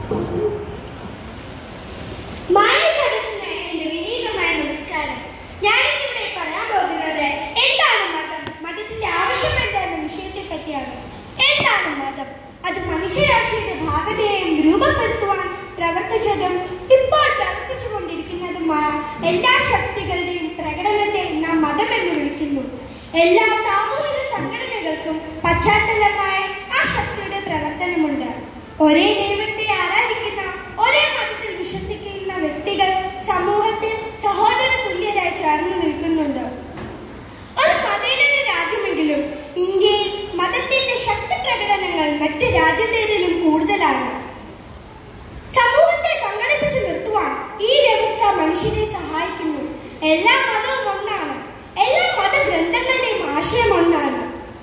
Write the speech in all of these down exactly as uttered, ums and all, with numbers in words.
അത് മനുഷ്യരാശിയുടെ ഭാഗതയെയും രൂപപ്പെടുത്തുവാൻ പ്രവർത്തിച്ചതും ഇപ്പോൾ പ്രവർത്തിച്ചുകൊണ്ടിരിക്കുന്നതുമായ എല്ലാ ശക്തികളുടെയും പ്രകടനത്തെ നാം മതമെന്ന് വിളിക്കുന്നു. എല്ലാ സാമൂഹിക സംഘടനകൾക്കും പശ്ചാത്തലമായ ആ ശക്തിയുടെ പ്രവർത്തനമുണ്ട്. ഒരേ ദൈവത്തെ ആരാധിക്കുന്ന, ഒരേ മതത്തിൽ വിശ്വസിക്കുന്ന വ്യക്തികൾ സമൂഹത്തിൽ സഹോദര തുല്യരായി ചേർന്ന് നിൽക്കുന്നുണ്ട്. ഒരു മതേതര രാജ്യമെങ്കിലും ഇന്ത്യയിൽ മതത്തിന്റെ ശക്തി പ്രകടനങ്ങൾ മറ്റ് രാജ്യത്തേതിലും കൂടുതലാണ്. സമൂഹത്തെ സംഘടിപ്പിച്ചു നിർത്തുവാൻ ഈ വ്യവസ്ഥ മനുഷ്യരെ സഹായിക്കുന്നു. എല്ലാ മതവും ഒന്നാണ്. എല്ലാ മതഗ്രന്ഥങ്ങളുടെയും ആശയം ഒന്നാണ്.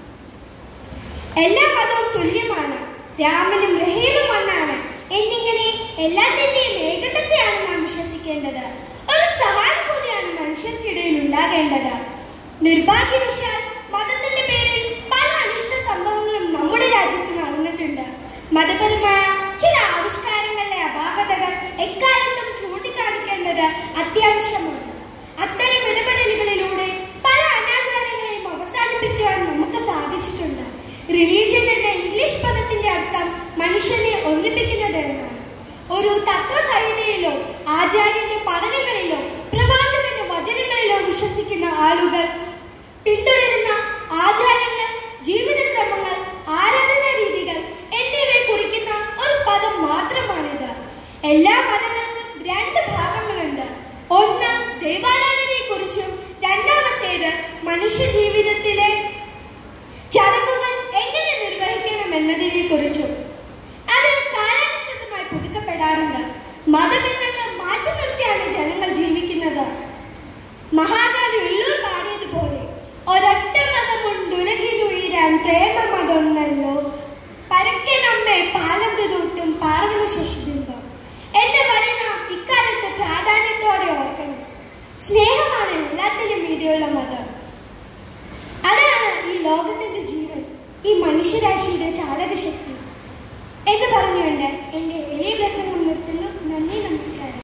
എല്ലാ മതവും തുല്യമാണ്. രാമനും റഹീമും ഒന്നാണ് എന്നിങ്ങനെ എല്ലാത്തിന്റെയും ഏകത്വത്തെയാണ് നാം വിശ്വസിക്കേണ്ടത്. ഒരു സഹാനുഭൂതിയാണ് മനുഷ്യർക്കിടയിൽ ഉണ്ടാകേണ്ടത്. നിർഭാഗ്യവശാൽ മതത്തിന്റെ പേരിൽ പല അനിഷ്ട സംഭവങ്ങളും നമ്മുടെ രാജ്യത്ത് നടന്നിട്ടുണ്ട്. മതപരമായ ചില ആവിഷ്കാരങ്ങളിലെ അപാകതകൾ എക്കാലത്തും ചൂണ്ടിക്കാണിക്കേണ്ടത് അത്യാവശ്യമാണ്. അത്തരം ഇടപെടലുകളിലൂടെ പല അനാചാരങ്ങളെയും അവസാനിപ്പിക്കുവാൻ നമുക്ക് സാധിച്ചിട്ടുണ്ട്. റിലീജിയൻ എന്ന ഇംഗ്ലീഷ് പദത്തിന്റെ അർത്ഥം മനുഷ്യനെ ഒന്നിപ്പിക്കുന്നത് എന്നാണ്. ഒരു തത്വസംഹിതയിലോ ആചാര്യന്റെ പഠനങ്ങളിലോ പ്രവാചകന്റെ വചനങ്ങളിലോ വിശ്വസിക്കുന്ന ആളുകൾ പിന്തുടരുന്ന ആചാരങ്ങൾ, ജീവിതക്രമങ്ങൾ, ആരാധനാ രീതികൾ എന്നിവയെ കുറിക്കുന്ന ഒരു പദം മാത്രമാണിത്. എല്ലാ മതങ്ങൾക്കും രണ്ട് ഭാഗങ്ങളുണ്ട്. ഒന്ന് ദൈവാരാധനയെ കുറിച്ചും രണ്ടാമത്തേത് മനുഷ്യ ജീവിതത്തിലെ ചടങ്ങുകൾ എങ്ങനെ നിർവഹിക്കണം എന്നതിനെ കുറിച്ചും. അത് കാലാനുസൃതമായി പുതുക്കപ്പെടാറുണ്ട്. മതം എന്നത് മാറ്റി നിർത്തിയാണ് ജനങ്ങൾ ജീവിക്കുന്നത്. മഹാകവി ഉള്ളൂർ പാടിയതുപോലെ ഒരൊറ്റ മതമുണ്ടുലകിനുയരാൻ പ്രേമമതൊന്നല്ലോ പരക്കെ നമ്മെ പാലമൃതൂട്ടും പാർവണ ശശിബിംബം എന്ന വരി നാം ഇക്കാലത്ത് പ്രാധാന്യത്തോടെ ഓർക്കണം. സ്നേഹമാണ് എല്ലാത്തിലും മീതിയുള്ള മതം. അതാണ് ഈ ലോകത്തിന്റെ ജീവൻ, ഈ മനുഷ്യരാശിയുടെ ചാലകശക്തി എന്ന് പറഞ്ഞുകൊണ്ട് എന്റെ വലിയ പ്രസംഗം നിർത്തുന്നു. നന്ദി, നമസ്കാരം.